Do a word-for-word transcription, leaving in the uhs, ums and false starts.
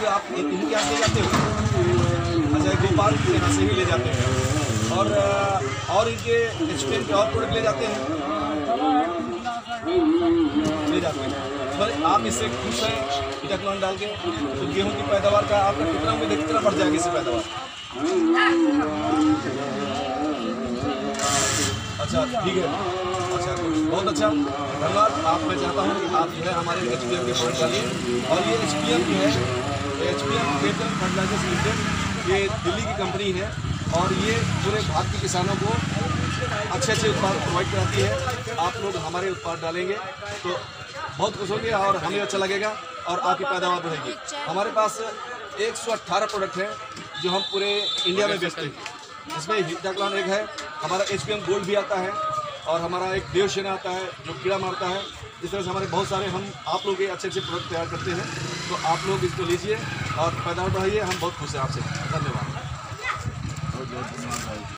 आप इनके यहाँ से जाते हो? अच्छा, गोपाल के यहाँ से ही ले जाते हैं। और और इनके एच पी एम के और प्रोडक्ट ले जाते हैं ले जाते हैं पर आप इससे खुश हैं हिटाक्लन डाल के? तो गेहूँ की पैदावार का आपका कितना उम्मीद है, कितना बढ़ जाएगी इससे पैदावार? अच्छा, ठीक है। अच्छा, बहुत अच्छा, धन्यवाद। आप मैं चाहता हूँ कि आप जो है हमारे एच पी एम के प्रोडक्ट डालिए। और ये एच पी एम जो है, H P M fertilisers limited, ये दिल्ली की कंपनी है और ये पूरे भारत के किसानों को अच्छे अच्छे उत्पाद प्रोवाइड कराती है। आप लोग हमारे उत्पाद डालेंगे तो बहुत खुश होंगे और हमें अच्छा लगेगा और आपकी पैदावार बढ़ेगी। हमारे पास एक सौ अट्ठारह प्रोडक्ट हैं जो हम पूरे इंडिया में बेचते हैं। इसमें हिटाक्लन एक है, हमारा एच पी एम गोल्ड भी आता है और हमारा एक देवसेना आता है जो कीड़ा मारता है। इस तरह से हमारे बहुत सारे हम आप लोग के अच्छे अच्छे प्रोडक्ट तैयार करते हैं। तो आप लोग इसको लीजिए और पैदावार बढ़ाइए। हम बहुत खुश हैं आपसे। धन्यवाद।